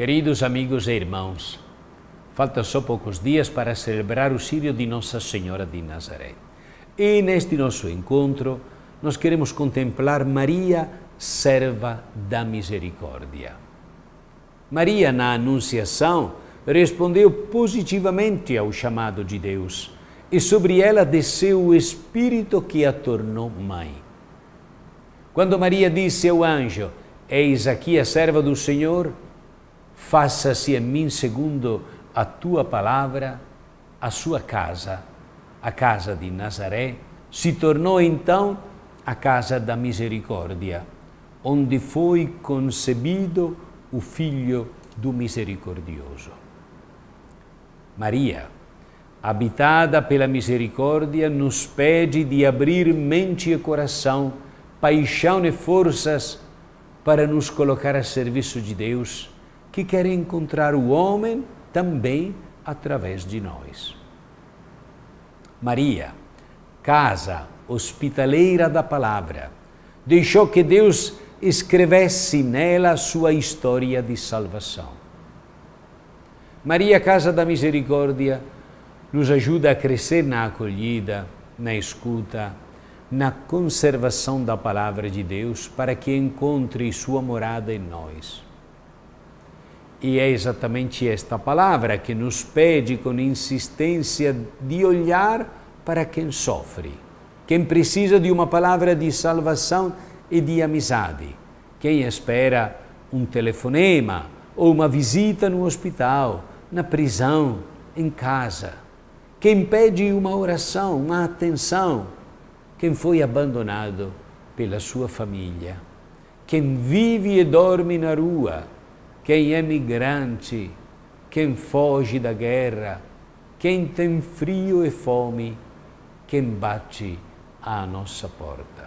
Queridos amigos e irmãos, faltam só poucos dias para celebrar o Círio de Nossa Senhora de Nazaré. E neste nosso encontro, nós queremos contemplar Maria, serva da misericórdia. Maria, na Anunciação, respondeu positivamente ao chamado de Deus e sobre ela desceu o Espírito que a tornou mãe. Quando Maria disse ao anjo: "Eis aqui a serva do Senhor, faça-se em mim segundo a tua palavra", a sua casa, a casa de Nazaré, se tornou então a casa da misericórdia, onde foi concebido o Filho do Misericordioso. Maria, habitada pela misericórdia, nos pede de abrir mente e coração, paixão e forças para nos colocar a serviço de Deus, que quer encontrar o homem também através de nós. Maria, casa hospitaleira da palavra, deixou que Deus escrevesse nela a sua história de salvação. Maria, casa da misericórdia, nos ajuda a crescer na acolhida, na escuta, na conservação da palavra de Deus, para que encontre sua morada em nós. E é exatamente esta palavra que nos pede com insistência de olhar para quem sofre, quem precisa de uma palavra de salvação e de amizade, quem espera um telefonema ou uma visita no hospital, na prisão, em casa, quem pede uma oração, uma atenção, quem foi abandonado pela sua família, quem vive e dorme na rua, quem é migrante, quem foge da guerra, quem tem frio e fome, quem bate à nossa porta.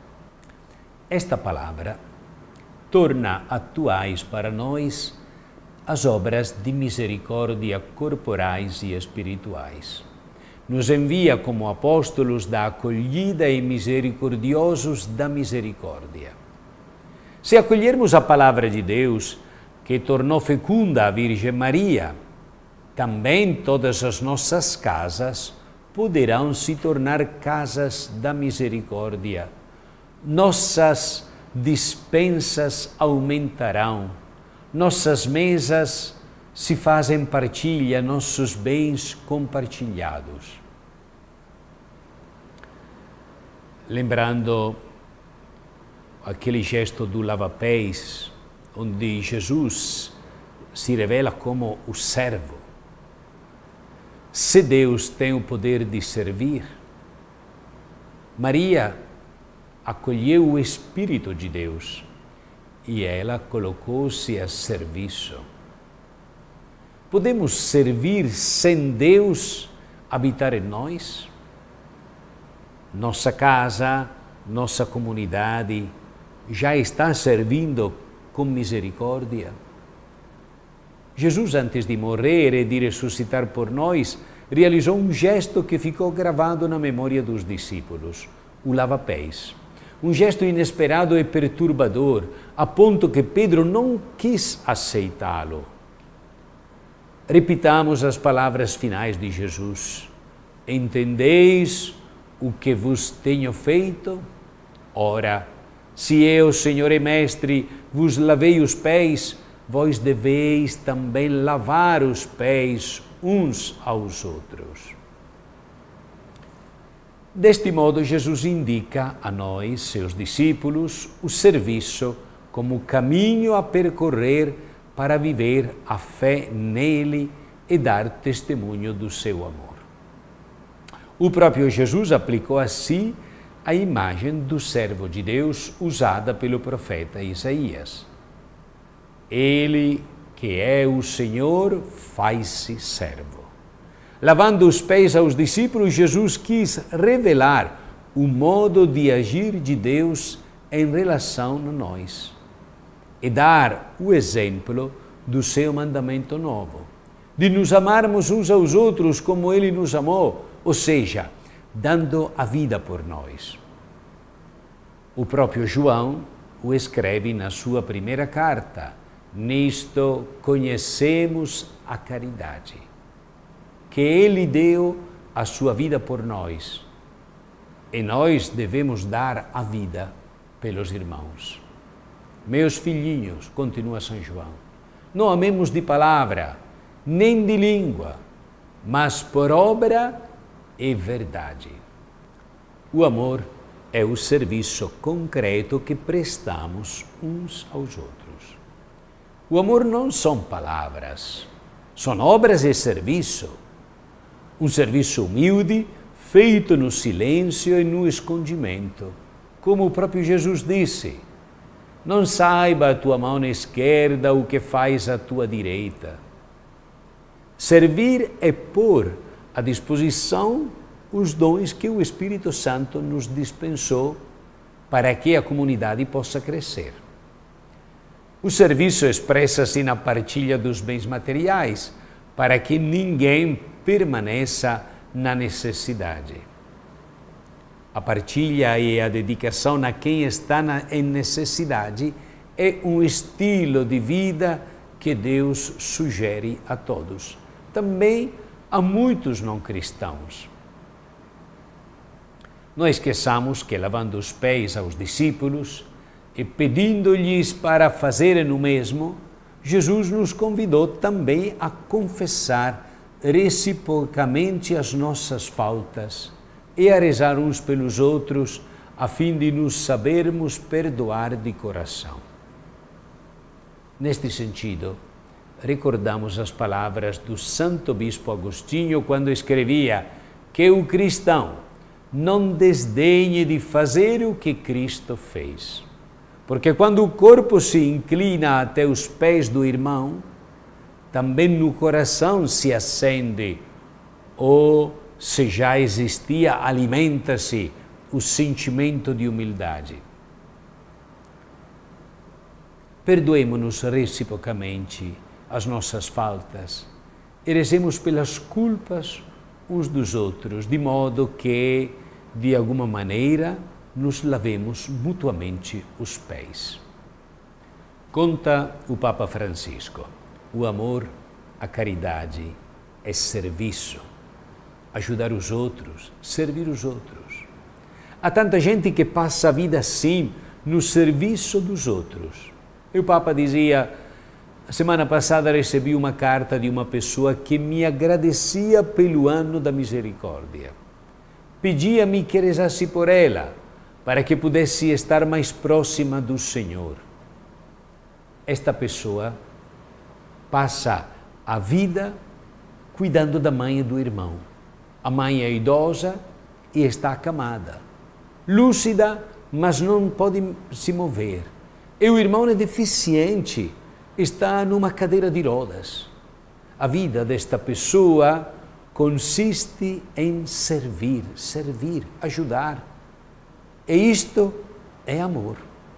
Esta palavra torna atuais para nós as obras de misericórdia corporais e espirituais. Nos envia como apóstolos da acolhida e misericordiosos da misericórdia. Se acolhermos a palavra de Deus, que tornou fecunda a Virgem Maria, também todas as nossas casas poderão se tornar casas da misericórdia. Nossas despensas aumentarão, nossas mesas se fazem partilha, nossos bens compartilhados. Lembrando aquele gesto do lava-pés, onde Jesus se revela como o servo. Se Deus tem o poder de servir, Maria acolheu o Espírito de Deus e ela colocou-se a serviço. Podemos servir sem Deus habitar em nós? Nossa casa, nossa comunidade já está servindo com misericórdia. Jesus, antes de morrer e de ressuscitar por nós, realizou um gesto que ficou gravado na memória dos discípulos, o lava-pés. Um gesto inesperado e perturbador, a ponto que Pedro não quis aceitá-lo. Repitamos as palavras finais de Jesus: "Entendeis o que vos tenho feito? Ora, se eu, Senhor e Mestre, vos lavei os pés, vós deveis também lavar os pés uns aos outros." Deste modo, Jesus indica a nós, seus discípulos, o serviço como caminho a percorrer para viver a fé nele e dar testemunho do seu amor. O próprio Jesus aplicou a si a imagem do servo de Deus usada pelo profeta Isaías. Ele, que é o Senhor, faz-se servo. Lavando os pés aos discípulos, Jesus quis revelar o modo de agir de Deus em relação a nós e dar o exemplo do seu mandamento novo, de nos amarmos uns aos outros como Ele nos amou, ou seja, dando a vida por nós. O próprio João o escreve na sua primeira carta, Nisto conhecemos a caridade, que Ele deu a sua vida por nós, e nós devemos dar a vida pelos irmãos. Meus filhinhos, continua São João, não amemos de palavra, nem de língua, mas por obra e verdade. O amor é o serviço concreto que prestamos uns aos outros. O amor não são palavras, são obras e serviço. Um serviço humilde, feito no silêncio e no escondimento. Como o próprio Jesus disse, não saiba a tua mão esquerda o que faz a tua direita. Servir é pôr à disposição os dons que o Espírito Santo nos dispensou para que a comunidade possa crescer. O serviço expressa-se na partilha dos bens materiais, para que ninguém permaneça na necessidade. A partilha e a dedicação a quem está em necessidade é um estilo de vida que Deus sugere a todos, também a muitos não cristãos. Não esqueçamos que, lavando os pés aos discípulos e pedindo-lhes para fazerem o mesmo, Jesus nos convidou também a confessar reciprocamente as nossas faltas e a rezar uns pelos outros, a fim de nos sabermos perdoar de coração. Neste sentido, recordamos as palavras do Santo Bispo Agostinho quando escrevia que o cristão não desdenhe de fazer o que Cristo fez. Porque quando o corpo se inclina até os pés do irmão, também no coração se acende, ou se já existia, alimenta-se o sentimento de humildade. Perdoemo-nos reciprocamente as nossas faltas e rezemos pelas culpas uns dos outros, de modo que, de alguma maneira, nos lavemos mutuamente os pés. Conta o Papa Francisco, o amor, a caridade é serviço, ajudar os outros, servir os outros. Há tanta gente que passa a vida assim, no serviço dos outros. E o Papa dizia, a semana passada recebi uma carta de uma pessoa que me agradecia pelo ano da misericórdia. Pedia-me que rezasse por ela, para que pudesse estar mais próxima do Senhor. Esta pessoa passa a vida cuidando da mãe e do irmão. A mãe é idosa e está acamada, lúcida, mas não pode se mover. E o irmão é deficiente, está numa cadeira de rodas. A vida desta pessoa consiste em servir, ajudar. E isto é amor.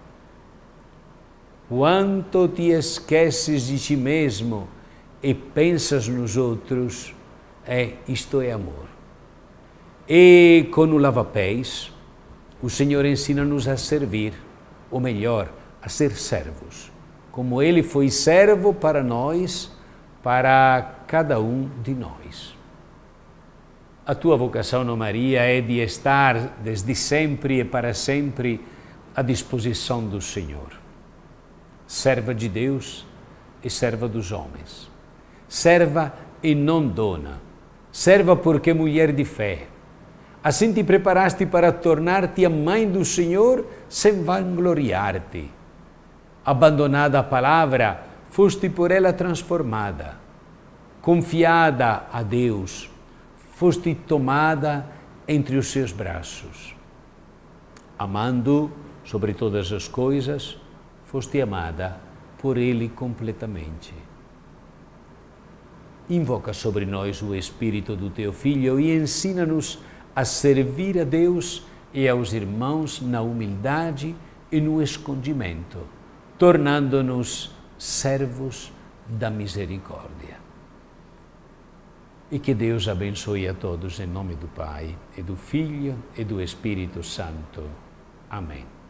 Quanto te esqueces de ti mesmo e pensas nos outros, isto é amor. E com o lava-pés, o Senhor ensina-nos a servir, ou melhor, a ser servos, como Ele foi servo para nós, para cada um de nós. A tua vocação, ó Maria, é de estar desde sempre e para sempre à disposição do Senhor. Serva de Deus e serva dos homens. Serva e não dona. Serva porque mulher de fé. Assim te preparaste para tornar-te a mãe do Senhor sem vangloriar-te. Abandonada a palavra, foste por ela transformada. Confiada a Deus, foste tomada entre os seus braços. Amando sobre todas as coisas, foste amada por Ele completamente. Invoca sobre nós o Espírito do Teu Filho e ensina-nos a servir a Deus e aos irmãos na humildade e no escondimento, tornando-nos servos da misericórdia. E que Deus abençoe a todos em nome do Pai, e do Filho, e do Espírito Santo. Amém.